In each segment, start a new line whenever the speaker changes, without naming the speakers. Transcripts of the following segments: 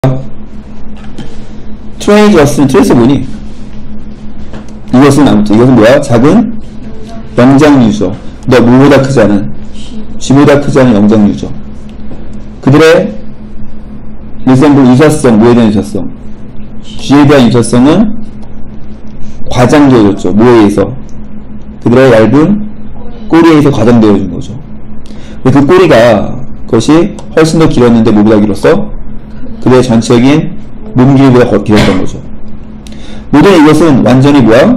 트레이저스는 트레이서 뭐니? 이것은 아무튼 이것은 뭐야? 작은 영장류죠. 너 뭐보다 크지 않은 G보다 크지 않은 영장류죠. 그들의 리셈블 유사성, 뭐에 대한 유사성? G에 대한 유사성은 과장되어졌죠. 뭐에 의해서? 그들의 얇은 꼬리에 의해서 과장되어진 거죠. 그 꼬리가 그것이 훨씬 더 길었는데 뭐보다 길었어? 그들의 전체적인 몸 길이보다 길었던 거죠. 모든 이것은 완전히 뭐야?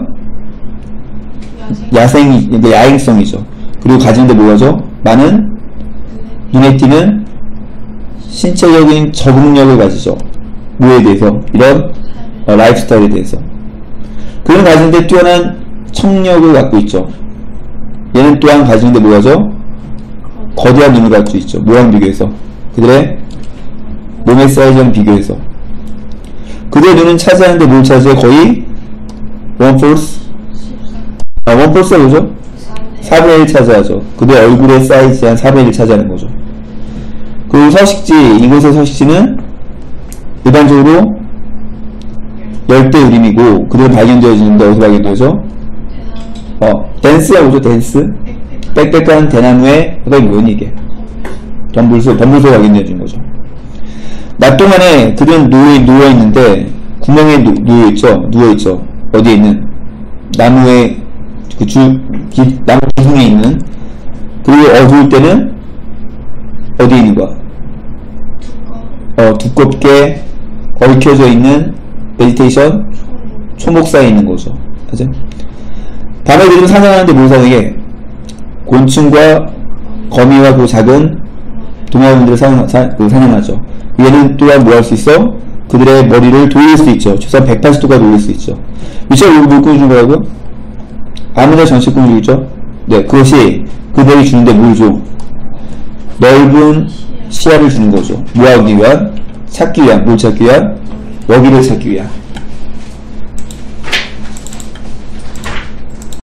야행성이죠. 그리고 가진데 뭐가죠? 많은 눈에 띄는 신체적인 적응력을 가지죠. 뭐에 대해서? 이런 라이프 스타일에 대해서. 그는 가진데 뛰어난 청력을 갖고 있죠. 얘는 또한 가지는데 뭐가죠? 거대한 눈을 갖고 있죠. 뭐랑 비교해서? 그들의 몸의 사이즈랑 비교해서. 그들의 눈은 차지하는데 뭘 차지해? 거의 1/4? 1/4가 뭐죠? 4분의 1 차지하죠. 그들의 얼굴의 사이즈의 한 4분의 1 차지하는 거죠. 그리고 서식지, 이곳의 서식지는 일반적으로 열대 우림이고, 그들은 발견되어지는데 어디서 발견되어져? 댄스가 뭐죠? 댄스? 빽빽한 대나무에, 그게 뭐니 이게? 덤불소 발견되어진 거죠. 낮 동안에 그들은 누워있는데, 구멍에 누워있죠. 어디에 있는? 나무의, 나무 기둥에 있는. 그리고 어두울 때는, 어디에 있는 거야? 두껍게 얽혀져 있는 베지테이션 초목 사이에 있는 거죠. 맞아? 밤에 그들은 사냥하는데 뭘 사냥해? 곤충과 거미와 그 작은 동화분들을 사냥하죠. 얘는 또한 뭐 할 수 있어? 그들의 머리를 돌릴 수 있죠. 최소한 180도까지 돌릴 수 있죠. 위치가 뭘 꾸며준 거라고요? 아무나 전식 꾸며주죠? 네, 그것이 그들이 주는데 뭘 줘? 넓은 시야를 주는 거죠. 뭐 하기 위한? 찾기 위한, 뭘 찾기 위한? 먹이를 찾기 위한.